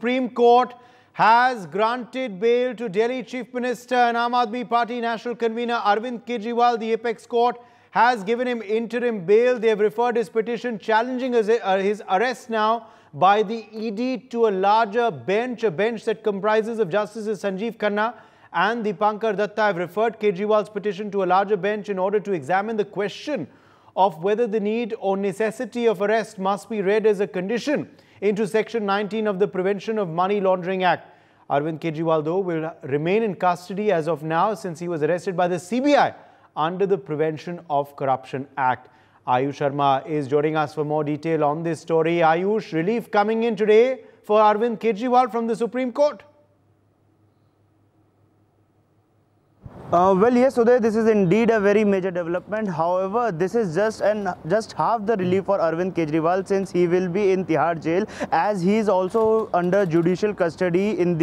Supreme Court has granted bail to Delhi Chief Minister and Aam Aadmi Party National Convener Arvind Kejriwal. The apex court has given him interim bail. They have referred his petition challenging his arrest now by the ED to a larger bench, a bench that comprises of Justices Sanjeev Khanna and Deepankar Datta. Have referred Kejriwal's petition to a larger bench in order to examine the question of whether the need or necessity of arrest must be read as a condition into Section 19 of the Prevention of Money Laundering Act. Arvind Kejriwal, though, will remain in custody as of now since he was arrested by the CBI under the Prevention of Corruption Act. Ayush Sharma is joining us for more detail on this story. Ayush, relief coming in today for Arvind Kejriwal from the Supreme Court? Well, yes, Uday, this is indeed a very major development. However, this is just half the relief for Arvind Kejriwal, since he will be in Tihar jail, as he is also under judicial custody in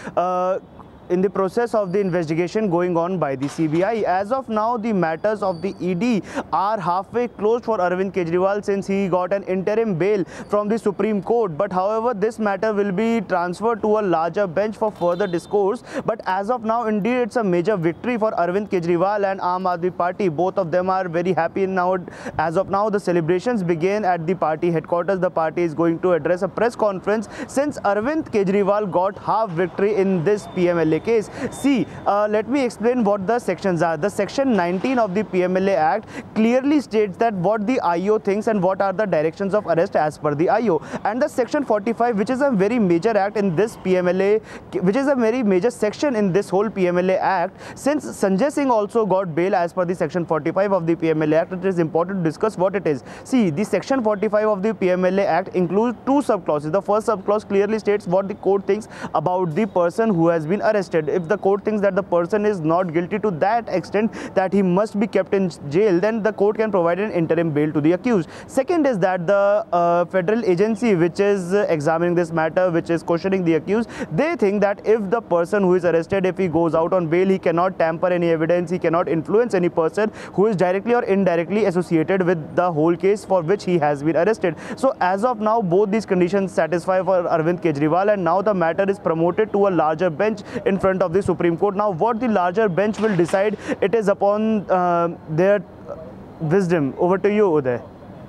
the process of the investigation going on by the CBI. As of now, the matters of the ED are halfway closed for Arvind Kejriwal, since he got an interim bail from the Supreme Court. But however, this matter will be transferred to a larger bench for further discourse. But as of now, indeed, it's a major victory for Arvind Kejriwal and Aam Aadmi Party. Both of them are very happy now. As of now, the celebrations begin at the party headquarters. The party is going to address a press conference since Arvind Kejriwal got half victory in this PMLA case. See, let me explain what the sections are. The Section 19 of the PMLA Act clearly states that what the IO thinks and what are the directions of arrest as per the IO. And the Section 45, which is a very major act in this PMLA, which is a very major section in this whole PMLA Act. Since Sanjay Singh also got bail as per the Section 45 of the PMLA Act, it is important to discuss what it is. See, the Section 45 of the PMLA Act includes two subclauses. The first subclause clearly states what the court thinks about the person who has been arrested. If the court thinks that the person is not guilty to that extent that he must be kept in jail, then the court can provide an interim bail to the accused. Second is that the federal agency which is examining this matter, which is questioning the accused, they think that if the person who is arrested, if he goes out on bail, he cannot tamper any evidence, he cannot influence any person who is directly or indirectly associated with the whole case for which he has been arrested. So as of now, both these conditions satisfy for Arvind Kejriwal, and now the matter is promoted to a larger bench in front of the Supreme Court. Now, what the larger bench will decide, it is upon their wisdom. Over to you, Uday.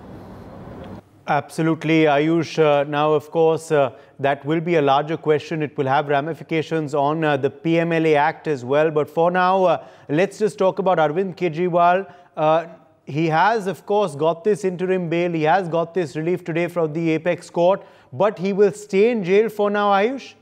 Absolutely, Ayush. Now, of course, that will be a larger question. It will have ramifications on the PMLA Act as well. But for now, let's just talk about Arvind Kejriwal. He has, of course, got this interim bail. He has got this relief today from the apex court. But he will stay in jail for now, Ayush?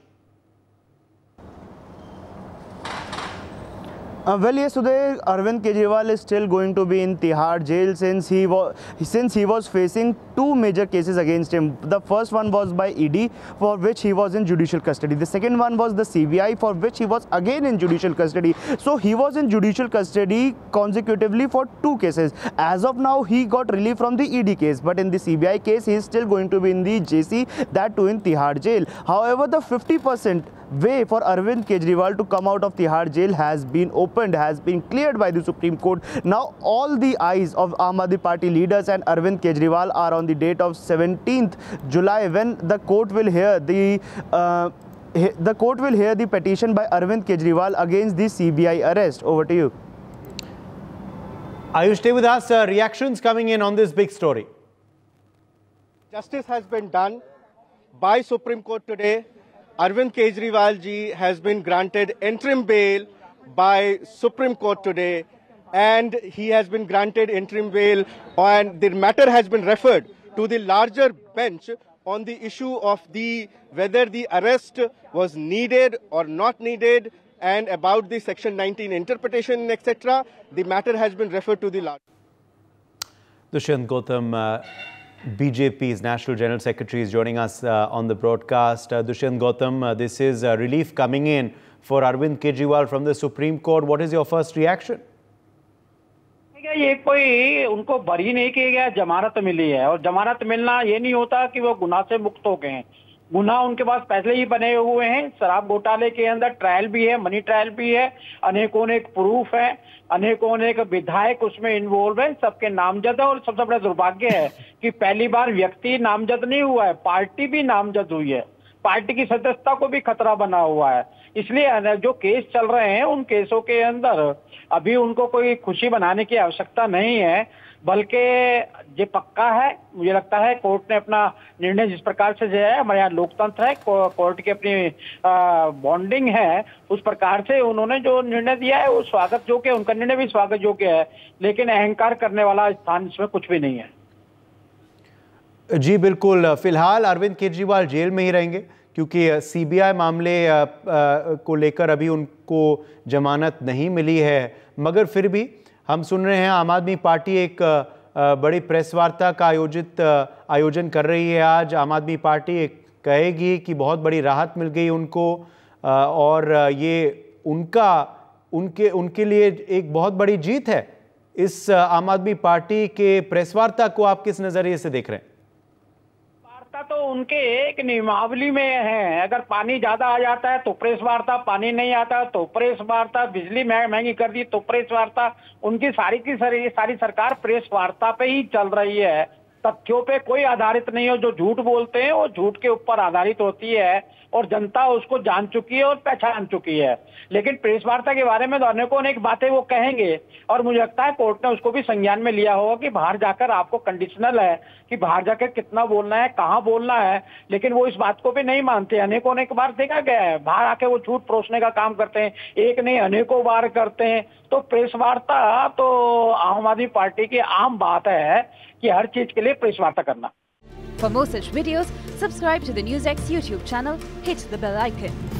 Well, yes, today Arvind Kejriwal is still going to be in Tihar jail since he was facing two major cases against him. The first one was by ED, for which he was in judicial custody. The second one was the CBI, for which he was again in judicial custody. So he was in judicial custody consecutively for two cases. As of now, he got relief from the ED case, but in the CBI case, he is still going to be in the JC, that too in Tihar jail. However, the 50% way for Arvind Kejriwal to come out of Tihar jail has been opened, has been cleared by the Supreme Court. Now all the eyes of Aam Aadmi Party leaders and Arvind Kejriwal are on the date of 17th July, when the court will hear the petition by Arvind Kejriwal against the CBI arrest. Over to you. Ayush, stay with us. Reactions coming in on this big story. Justice has been done by Supreme Court today. Arvind Kejriwal ji has been granted interim bail by Supreme Court today, and he has been granted interim bail, and the matter has been referred to the larger bench on the issue of whether the arrest was needed or not needed, and about the Section 19 interpretation, etc. The matter has been referred to the larger. Dushyant Gautam, BJP's National General Secretary, is joining us on the broadcast. Dushyant Gautam, this is relief coming in for Arvind Kejriwal from the Supreme Court. What is your first reaction? ये कोई उनको बरी नहीं किया गया, जमानत मिली है, और जमानत मिलना ये नहीं होता कि वो गुनाह से मुक्त हो गए हैं। गुनाह उनके पास पहले ही बने हुए हैं। शराब घोटाले के अंदर ट्रायल भी है, मनी ट्रायल भी है, अनेकों ने प्रूफ है, अनेकों ने विधायक उसमें इन्वॉल्व है, सबके नामजद है। और सबसे बड़ा दुर्भाग्य है कि पहली बार व्यक्ति नामजद नहीं हुआ है, पार्टी भी नामजद हुई है। पार्टी की सदस्यता को भी खतरा बना हुआ है। इसलिए जो केस चल रहे हैं उन केसों के अंदर अभी उनको कोई खुशी बनाने की आवश्यकता नहीं है, बल्कि ये पक्का है, मुझे लगता है कोर्ट ने अपना निर्णय जिस प्रकार से जो है, हमारे यहाँ लोकतंत्र है, कोर्ट की अपनी बॉन्डिंग है, उस प्रकार से उन्होंने जो निर्णय दिया है वो स्वागत योग्य है, उनका निर्णय भी स्वागत योग्य है, लेकिन अहंकार करने वाला स्थान इसमें कुछ भी नहीं है। जी बिल्कुल, फिलहाल अरविंद केजरीवाल जेल में ही रहेंगे क्योंकि सीबीआई मामले को लेकर अभी उनको जमानत नहीं मिली है, मगर फिर भी हम सुन रहे हैं आम आदमी पार्टी एक बड़ी प्रेस वार्ता का आयोजन कर रही है। आज आम आदमी पार्टी कहेगी कि बहुत बड़ी राहत मिल गई उनको और ये उनके लिए एक बहुत बड़ी जीत है। इस आम आदमी पार्टी के प्रेस वार्ता को आप किस नजरिए से देख रहे हैं? तो उनके एक नियमावली में है, अगर पानी ज्यादा आ जाता है तो प्रेस वार्ता, पानी नहीं आता तो प्रेस वार्ता, बिजली महंगी कर दी तो प्रेस वार्ता। उनकी सारी की सारी सरकार प्रेस वार्ता पे ही चल रही है, तथ्यों पे कोई आधारित नहीं हो। जो झूठ बोलते हैं वो झूठ के ऊपर आधारित होती है और जनता उसको जान चुकी है और पहचान चुकी है। लेकिन प्रेस वार्ता के बारे में तो अनेक बातें वो कहेंगे और मुझे लगता है कोर्ट ने उसको भी संज्ञान में लिया होगा कि बाहर जाकर आपको कंडीशनल है कि बाहर जाकर कितना बोलना है, कहाँ बोलना है, लेकिन वो इस बात को भी नहीं मानते। अनेक बार देखा गया है, बाहर आके वो झूठ परोसने का काम करते हैं, एक नहीं अनेकों बार करते हैं। तो प्रेस वार्ता तो आम आदमी पार्टी की आम बात है कि हर चीज के लिए प्रेस वार्ता करना। For more such videos, subscribe to the NewsX YouTube channel, hit the bell icon.